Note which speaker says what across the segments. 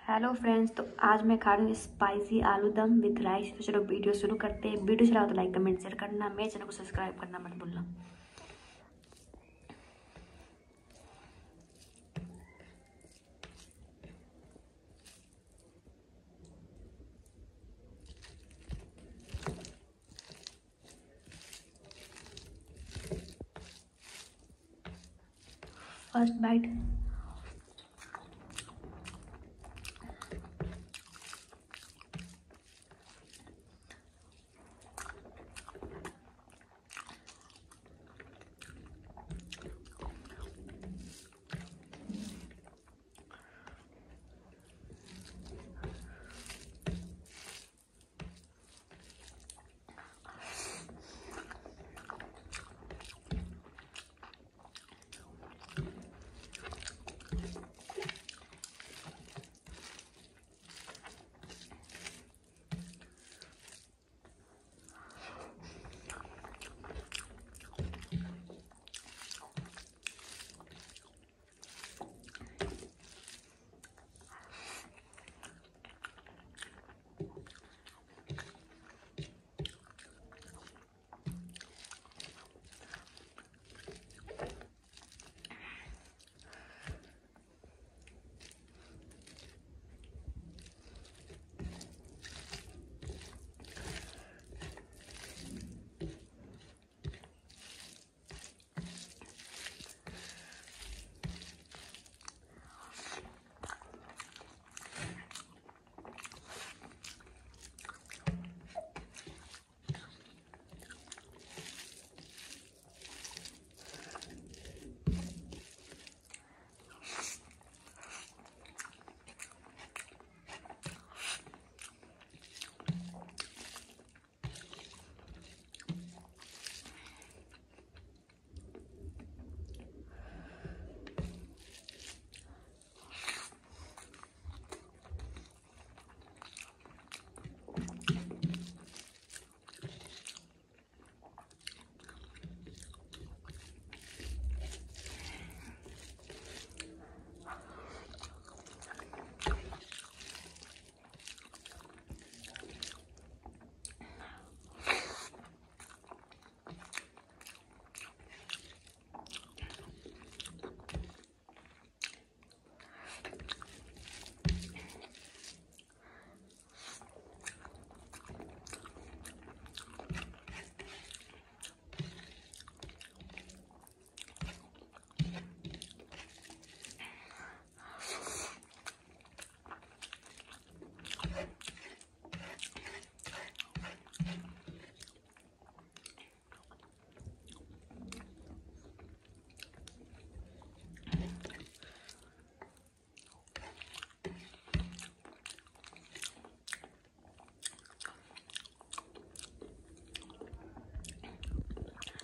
Speaker 1: Hello friends, तो आज मैं खा रही हूँ स्पाइसी आलू दम विथ राइस। तो चलो वीडियो शुरू करते हैं। वीडियो चलाओ तो लाइक कमेंट शेयर करना, मेरे चैनल को सब्सक्राइब करना मत भूलना। First bite.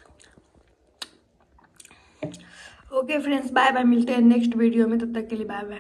Speaker 1: Okay friends, bye bye. मिलते हैं नेक्स्ट वीडियो में, तब तक के लिए बाय बाय।